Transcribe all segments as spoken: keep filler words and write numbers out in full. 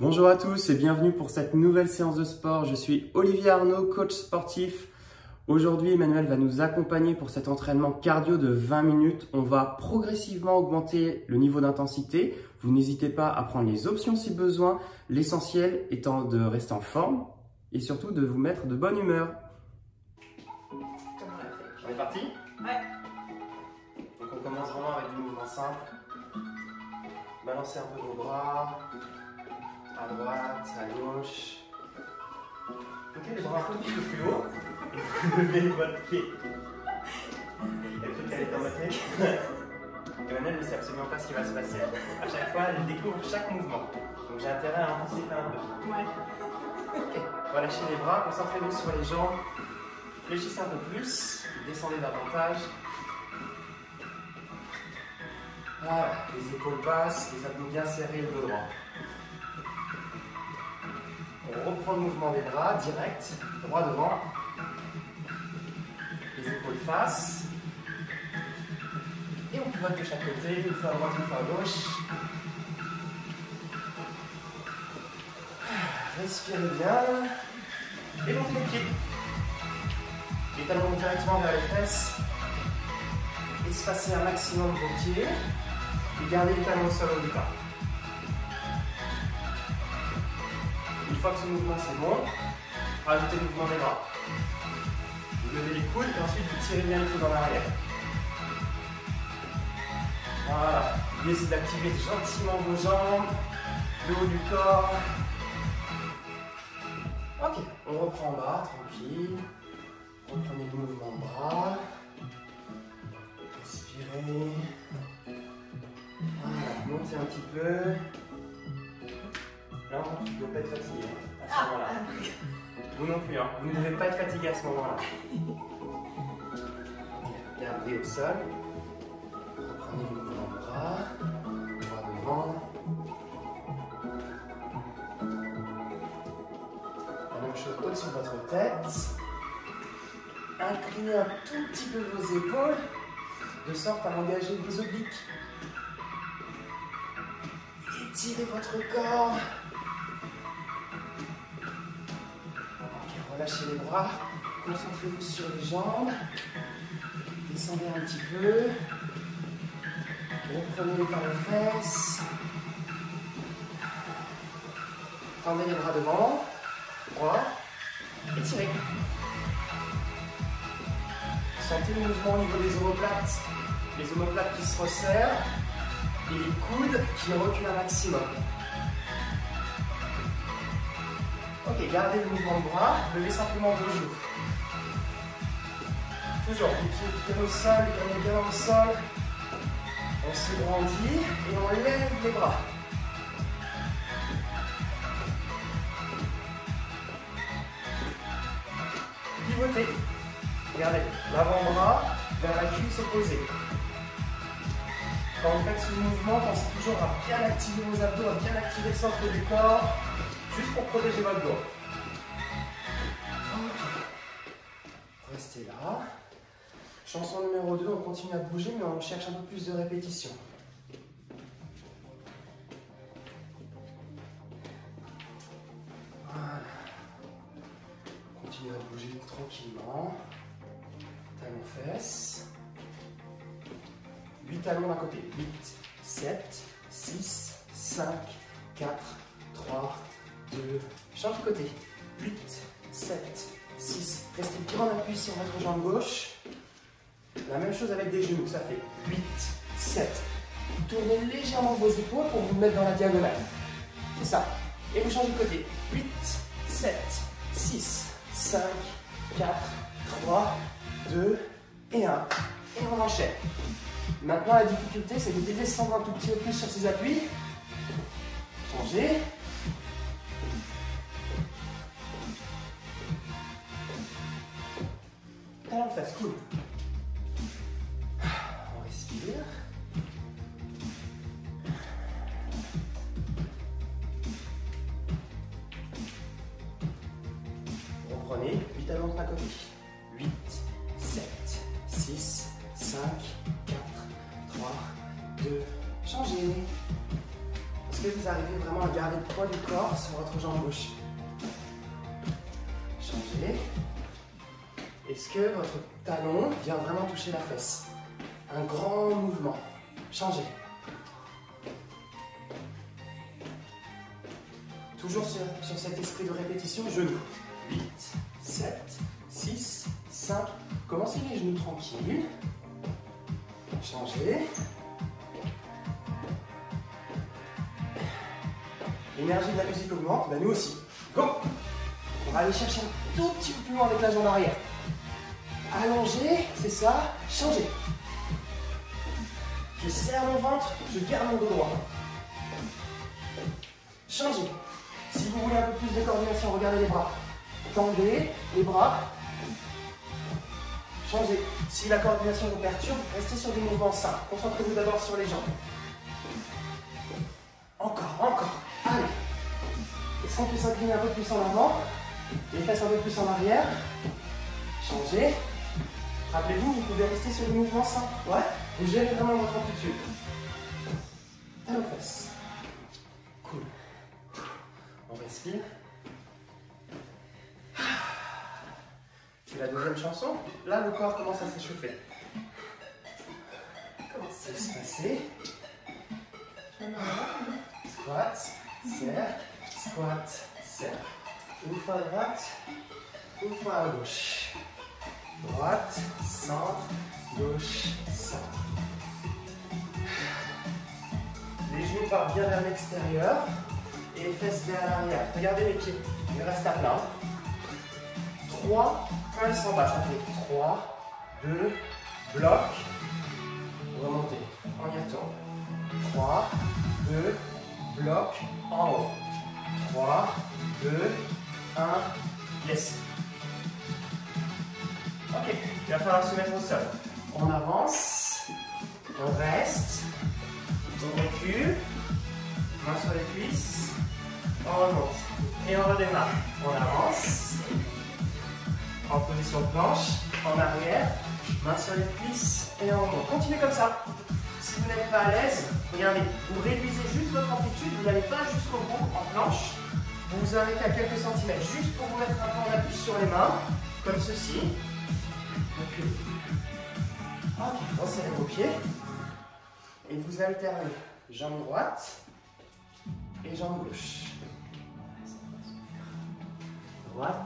Bonjour à tous et bienvenue pour cette nouvelle séance de sport. Je suis Olivier Arnaud, coach sportif. Aujourd'hui, Emmanuel va nous accompagner pour cet entraînement cardio de vingt minutes. On va progressivement augmenter le niveau d'intensité. Vous n'hésitez pas à prendre les options si besoin. L'essentiel étant de rester en forme et surtout de vous mettre de bonne humeur. On est parti? Ouais. Donc on commence vraiment avec du mouvement simple. Balancez un peu vos bras. À droite, à gauche. Ok, les bras un tout petit peu plus haut. Et vous levez votre pied. Elle peut qu'elle est en mode Emmanuel ne sait absolument pas ce qui va se passer. À chaque fois, elle découvre chaque mouvement. Donc j'ai intérêt à anticiper un peu. Ouais. Ok, relâchez les bras, concentrez-vous sur les jambes. Fléchissez un peu plus, descendez davantage. Voilà, les épaules basses, les abdos bien serrés, le dos droit. On reprend le mouvement des bras, direct, droit devant. Les épaules face. Et on pivote de chaque côté, une fois à droite, une fois à gauche. Respirez bien. Et montez les pieds. Les talons montent directement vers les fesses. Espacez un maximum vos pieds. Et gardez les talons au sol au départ. Une fois que ce mouvement c'est bon, rajoutez le mouvement des bras. Vous levez les coudes et ensuite vous tirez bien les coudes en arrière. Voilà. L'idée c'est d'activer gentiment vos jambes, le haut du corps. Ok, on reprend en bas, tranquille. Reprenez le mouvement de bras. Respirez. Voilà, montez un petit peu. Là, on ne doit pas être fatigué à ce moment-là. Vous non plus, hein. Vous ne devez pas être fatigué à ce moment-là. Gardez au sol. Reprenez le mouvement de bras. Bras devant. La même chose au-dessus de votre tête. Inclinez un tout petit peu vos épaules, de sorte à engager vos obliques. Étirez votre corps. Relâchez les bras, concentrez-vous sur les jambes, descendez un petit peu, reprenez les talons fesses, tendez les bras devant, droit, étirez. Sentez le mouvement au niveau des omoplates, les omoplates qui se resserrent et les coudes qui reculent un maximum. Ok, gardez le mouvement de bras, levez simplement vos joues. Toujours, les pieds bien au sol, les canons bien au sol. On se grandit et on lève les bras. Pivotez. Regardez, l'avant-bras vers la cuisse opposée. Quand vous faites ce mouvement, pensez toujours à bien activer vos abdos, à bien activer le centre du corps. Juste pour protéger votre dos. Restez là. Chanson numéro deux, on continue à bouger, mais on cherche un peu plus de répétition. Voilà. Continuez à bouger tranquillement. Talons fesses. huit talons d'un côté. huit, sept, six, cinq, quatre, trois, deux, change de côté. huit, sept, six. Restez bien en appui sur votre jambe gauche. La même chose avec des genoux. Ça fait huit, sept. Vous tournez légèrement vos épaules pour vous mettre dans la diagonale. C'est ça. Et vous changez de côté. huit, sept, six, cinq, quatre, trois, deux et un. Et on enchaîne. Maintenant, la difficulté, c'est de descendre un tout petit peu plus sur ces appuis. Changez. Talons de face, cool. On respire. Reprenez, huit talons de chaque côté. huit, sept, six, cinq, quatre, trois, deux, changez. Est-ce que vous arrivez vraiment à de garder le poids du corps sur votre jambe gauche. Changez. Est-ce que votre talon vient vraiment toucher la fesse? Un grand mouvement. Changez. Toujours sur, sur cet esprit de répétition, genoux. huit, sept, six, cinq. Commencez les genoux tranquilles. Changez. L'énergie de la musique augmente, ben nous aussi. Go! On va aller chercher un tout petit peu plus loin avec la jambe arrière. Allongez, c'est ça. Changez. Je serre mon ventre, je garde mon dos droit. Changez. Si vous voulez un peu plus de coordination, regardez les bras. Tendez les bras. Changez. Si la coordination vous perturbe, restez sur des mouvements simples. Concentrez-vous d'abord sur les jambes. Encore, encore. Allez. Est-ce qu'on peut s'incliner un peu plus en avant? Les fesses un peu plus en arrière. Changez. Rappelez-vous, vous pouvez rester sur des mouvements simples. Ouais. Vous gérez vraiment votre amplitude. Talons fesses. Cool. On respire. C'est la deuxième chanson. Là, le corps commence à s'échauffer. Comment ça va se passer? Squat, serre, squat, serre. Une fois à droite, une fois à gauche. Droite, centre, gauche, centre. Les genoux partent bien vers l'extérieur et les fesses vers l'arrière. Regardez mes pieds, ils restent à plat. trois, pulse en bas, ça fait trois, deux, bloc, remontez, on y retourne. trois, deux, bloc, en haut. trois, deux, un, yes. Ok, il va falloir se mettre au sol. On avance, on reste, on recule, main sur les cuisses, on remonte et on redémarre. On avance, en position planche, en arrière, main sur les cuisses et on remonte. Continuez comme ça. Si vous n'êtes pas à l'aise, regardez, vous réduisez juste votre amplitude, vous n'allez pas jusqu'au bout en planche. Vous vous arrêtez à quelques centimètres juste pour vous mettre un peu en appui sur les mains, comme ceci. Ok, resserrez vos pieds et vous alternez jambe droite et jambe gauche. Droite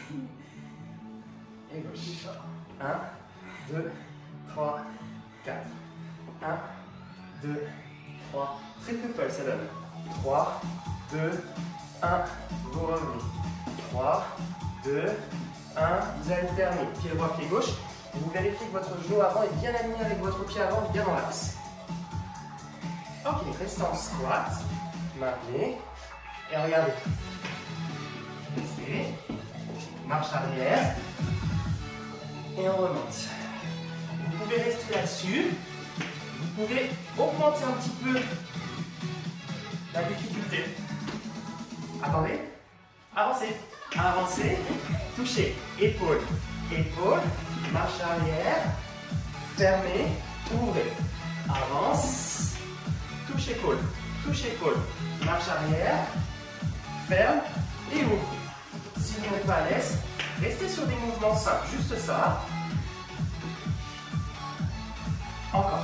et gauche. un, deux, trois, quatre. un, deux, trois. Triple pull, ça donne. trois, deux, un. Vous revenez. trois, deux, un. Vous alternez pied droit, pied gauche. Et vous vérifiez que votre genou avant est bien aligné avec votre pied avant, bien dans l'axe. Ok, restez en squat. Maintenez. Et regardez. Restez. Marche arrière. Et on remonte. Vous pouvez rester là-dessus. Vous pouvez augmenter un petit peu la difficulté. Attendez. Avancez. Avancez. Touchez. Épaule. Épaule. Marche arrière. Fermez. Ouvrez. Avance. Touche épaule. Touche épaule. Marche arrière. Ferme. Et ouvre. Si vous n'êtes pas à l'aise, restez sur des mouvements simples. Juste ça. Encore.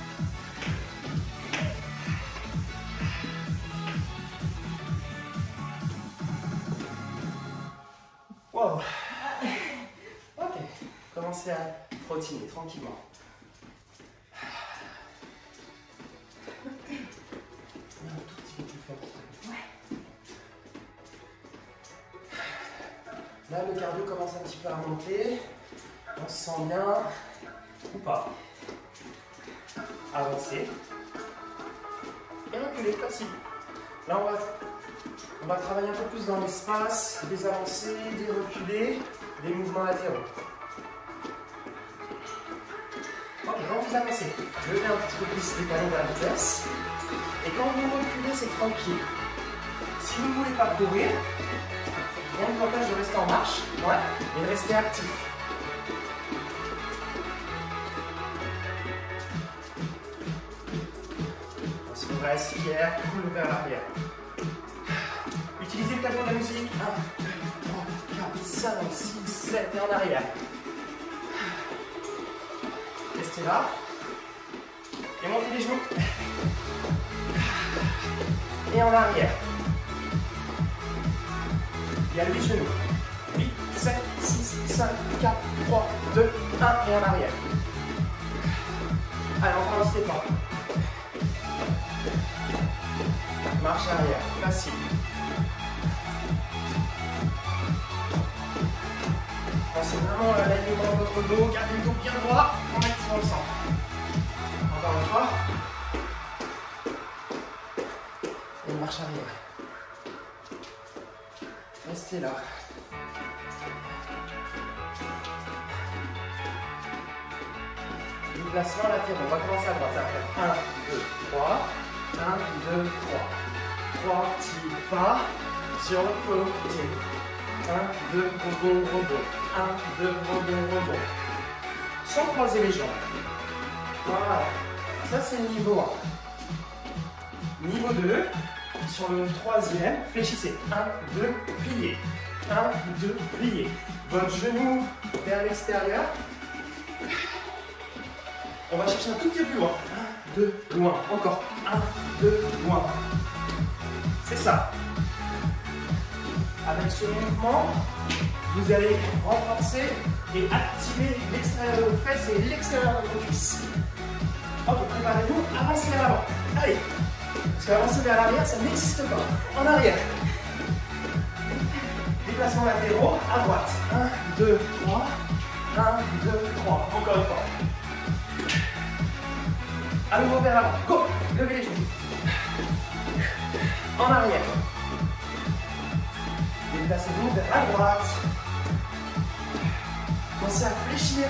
Wow. Ok. Commencez à trottiner tranquillement. Un tout petit peu plus fort. Ouais. Là, le cardio commence un petit peu à remonter. On se sent bien ou pas. Avancez. Et reculez, comme ci. Là, on va, on va travailler un peu plus dans l'espace, des avancées, des reculés, des mouvements latéraux. Ok, quand vous avancez, levez un petit peu plus les talons vers la vitesse. Et quand vous reculez, c'est tranquille. Si vous ne voulez pas courir, rien ne vous empêche de rester en marche, ouais, et de rester actif. On se reste fier, coule vers l'arrière. le tempo de la musique. un, deux, trois, quatre, cinq, six, sept et en arrière. Restez là. Et montez les genoux. Et en arrière. Il y a huit genoux. huit, sept, six, cinq, quatre, trois, deux, un et en arrière. Allez, on commence les pas. Marche arrière, facile. Pensez vraiment à l'alignement de votre dos, gardez le dos bien droit, en activant le centre. Encore une fois. Et marche arrière. Restez là. Déplacement latéraux. On va commencer à droite. Ça va faire un, deux, trois. un, deux, trois. trois petits pas sur le côté. un, deux, rebond, rebond. un, deux, rebond, rebond. Sans croiser les jambes. Voilà. Ça, c'est le niveau un. Niveau deux. Sur le troisième, fléchissez. un, deux, pliez. un, deux, pliez. Votre genou vers l'extérieur. On va chercher un tout petit peu plus loin. un, deux, loin. Encore. un, deux, loin. C'est ça. Avec ce mouvement, vous allez renforcer et activer l'extérieur de vos fesses et l'extérieur de vos cuisses. Hop, préparez-vous, avancez vers l'avant. Allez. Parce qu'avancer vers l'arrière, ça n'existe pas. En arrière. Déplacement latéraux, à droite. un, deux, trois. un, deux, trois. Encore une fois. À nouveau vers l'avant. Go. Levez les genoux. En arrière. Déplacez-vous vers la droite. Commencez à fléchir.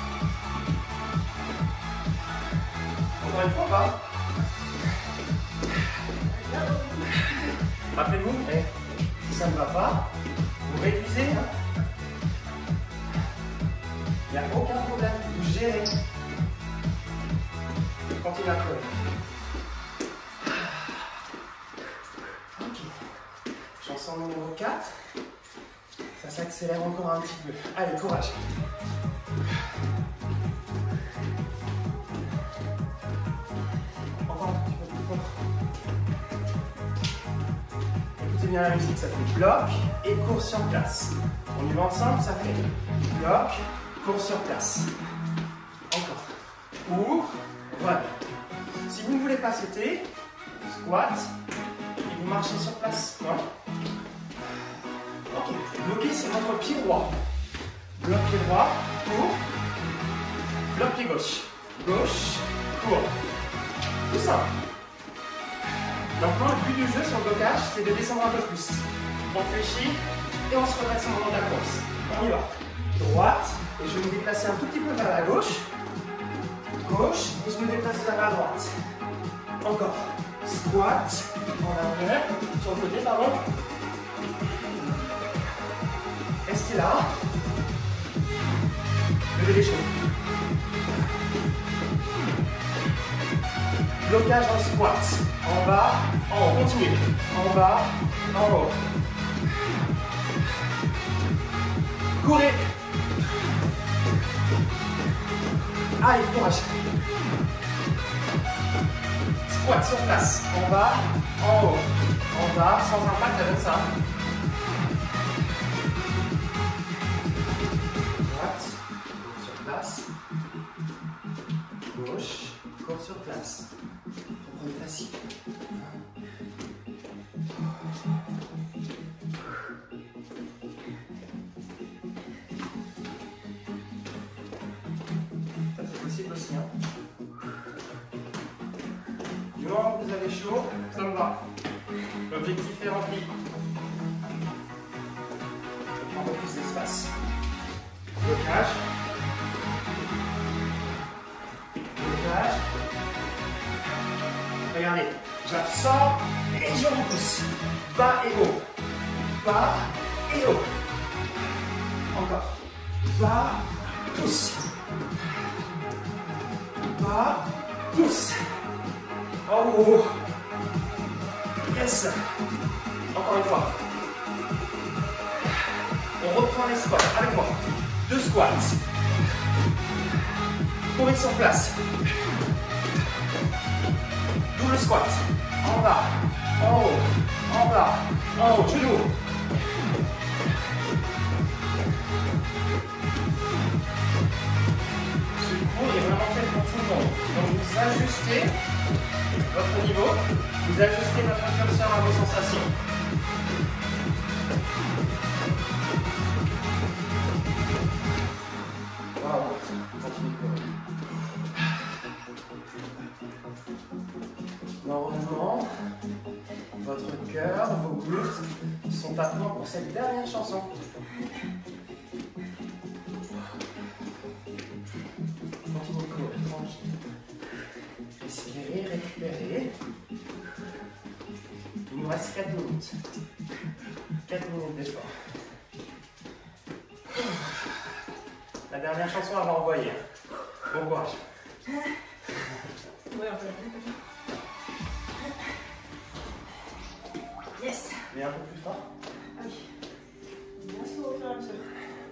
Encore une fois, pas. Rappelez-vous, eh, si ça ne va pas, vous réduisez. Hein. Il n'y a aucun problème, vous gérez. Continuez à courir. Ok. Chanson numéro quatre. Ça s'accélère encore un petit peu. Allez, courage. Encore un petit peu plus fort. Écoutez bien la musique, ça fait bloc et cours sur place. On y va ensemble, ça fait bloc, cours sur place. Encore. Ou, voilà. Si vous ne voulez pas sauter, squat, et vous marchez sur place. Ouais. Ok. Bloquez sur votre pied droit. Bloc pied droit, cours. Bloc pied gauche. Gauche, cours. Tout ça. Maintenant, le but du jeu sur le blocage, c'est de descendre un peu plus. On fléchit et on se redresse au moment de la course. On y va. Droite, et je vais me déplacer un tout petit peu vers la gauche. Gauche, et je me déplace vers la droite. Encore. Squat, en arrière, sur le côté, pardon. Restez là. Levez les genoux. Blocage en squat. En bas, en haut. Continuez. En bas, en haut. Courez. Allez, courage. Squat sur place. En bas, en haut. En bas, sans impact, avec ça. Droite, sur place. Gauche, cours sur place. On est facile. Ça c'est possible aussi. Hein. Du moment que vous avez chaud, ça me va. L'objectif est rempli. Un peu plus d'espace. Blocage. Blocage. Regardez, j'absorbe et je repousse. Bas et haut. Bas et haut. Encore. Bas, pousse. Bas, pousse. Oh, yes. Encore une fois. reprends les squats avec moi. Deux squats. Courez sur place. Double squat. En bas, en haut, en bas, en haut, genou. Ce cours est vraiment fait pour tout le monde. Donc vous ajustez votre niveau, vous ajustez votre curseur à vos sensations. Wow, continue de courir. Normalement, votre cœur, vos glutes sont à point pour cette dernière chanson. Continuez de courir, tranquille. Respirez, récupérez. Il nous reste quatre minutes. quatre minutes d'effort. La dernière chanson à envoyer. Bon courage. Ouais, un peu. Yes. Mais un peu plus fort. Ah oui. Bien sûr, au fur et à mesure.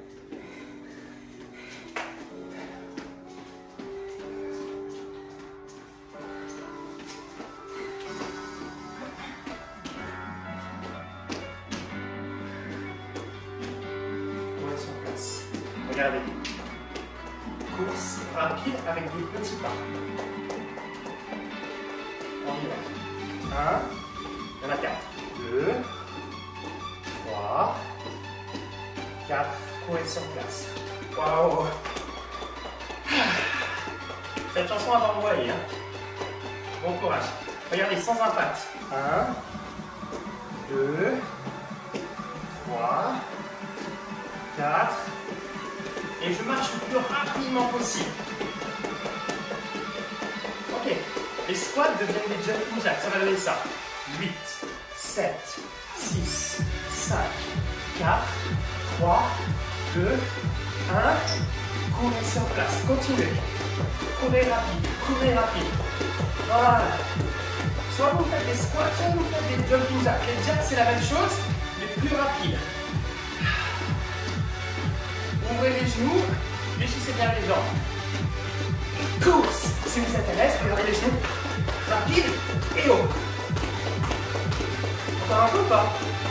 On est sur place. Regardez. Course rapide avec des petits pas. On y va. Un. Il y en a quatre. Deux. Trois. Quatre. Courez sur place. Waouh. Cette chanson à envoyer. Hein. Bon courage. Regardez, sans impact. Un. Deux. Trois. Quatre. Et je marche le plus rapidement possible. Ok. Les squats deviennent des jumping jacks. Ça va donner ça. huit, sept, six, cinq, quatre, trois, deux, un. Courez sur place. Continuez. Courez rapide. Courez rapide. Voilà. Soit vous faites des squats, soit vous faites des jumping jacks. Les jacks, c'est la même chose, mais plus rapide. Ouvrez les genoux, fléchissez bien les jambes. Course. Si vous êtes à l'aise, regardez les genoux. Rapide et haut. Encore un peu ou pas?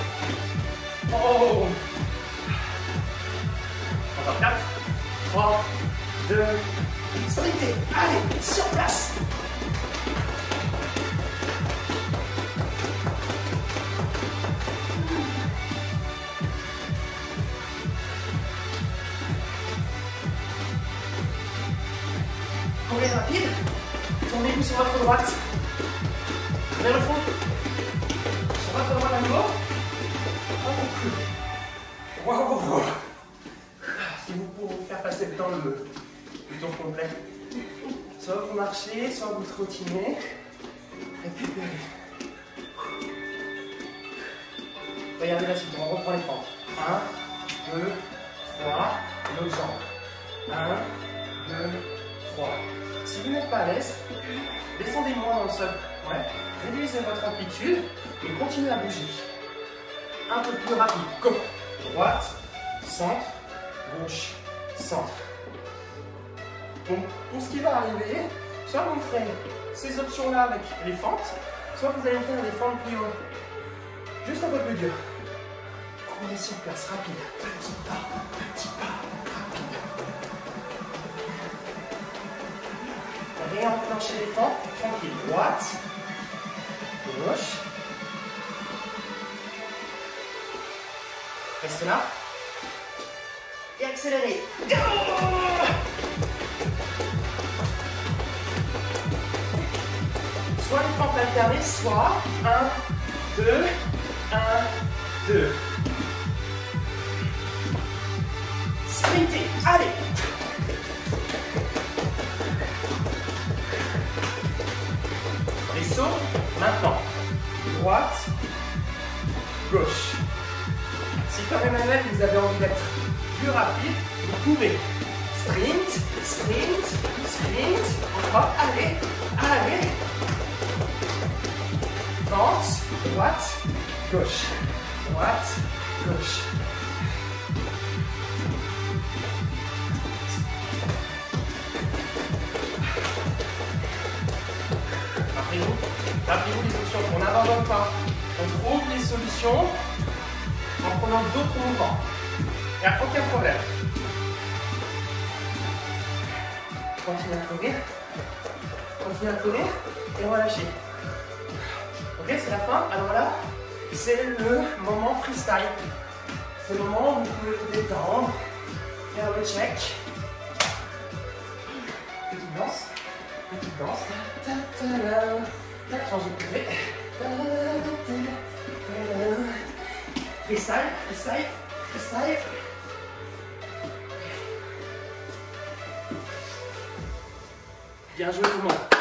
Oh. Encore quatre, trois, deux, sprintez. Allez, sur place. Courez rapide, tournez-vous sur votre droite, vers le fond, sur votre droite à nouveau. Waouh! Si vous pouvez vous faire passer le temps le, le tour complet, soit vous marchez, soit vous trottinez, récupérez. Regardez la suite, on reprend les pentes. un, deux, trois, l'autre jambe. un, deux, trois. Si vous n'êtes pas à l'aise, descendez moins dans le sol. Ouais. Réduisez votre amplitude et continuez à bouger. Un peu plus rapide. Go. Droite, centre, gauche, centre. Donc, pour ce qui va arriver, soit vous ferez ces options-là avec les fentes, soit vous allez faire des fentes plus haut. Juste un peu plus dur. Courez sur place, rapide. Petit pas, petit pas, rapide. Réenclenchez les fentes, tranquille. Droite, gauche. Restez là. Et accélérez. Go! Soit les fentes alternées, soit un, deux, un, deux. Sprintez. Allez. Les sauts, maintenant. Droite, gauche. Si comme Emmanuel, vous avez envie d'être plus rapide, vous pouvez. Sprint, sprint, sprint. Encore. Allez, allez. Fente, droite, gauche. Droite, gauche. Rappelez-vous les options, on n'abandonne pas. On trouve les solutions en prenant d'autres mouvements. Il n'y a aucun problème. Continuez à courir. Continuez à courir et relâchez. Ok, c'est la fin. Alors là, c'est le moment freestyle. C'est le moment où vous pouvez vous détendre, faire le check. Petite danse. Petite danse. Ta -ta -ta -ta. Changer de côté. Freestyle, freestyle, freestyle. Bien joué tout le monde.